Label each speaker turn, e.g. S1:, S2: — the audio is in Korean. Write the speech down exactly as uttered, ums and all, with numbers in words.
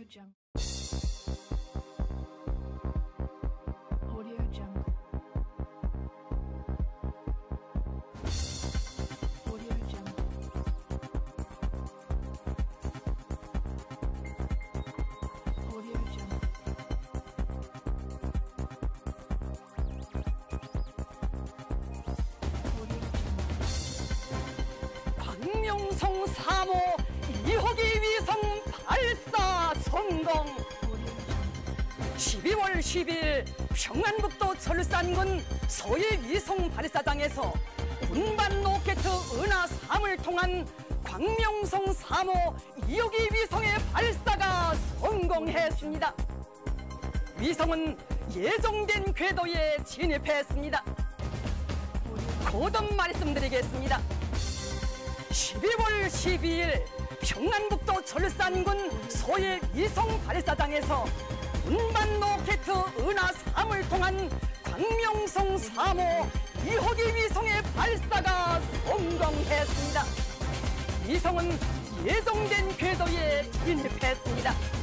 S1: Audio Jungle. Audio Jungle. Audio Jungle. Audio Jungle.
S2: 광명성 삼 호 이 호기 위성 발사 성공. 십이월 십일 평안북도 철산군 소일 위성 발사장에서 운반 로켓 은하 삼을 통한 광명성 삼 호 이 호기 위성의 발사가 성공했습니다. 위성은 예정된 궤도에 진입했습니다. 거듭 말씀드리겠습니다. 십이월 십이일 평안북도 철산군 소일 위성 발사장에서 운반 로켓 은하 삼을 통한 광명성 삼 호 이 호기 위성의 발사가 성공했습니다. 위성은 예정된 궤도에 진입했습니다.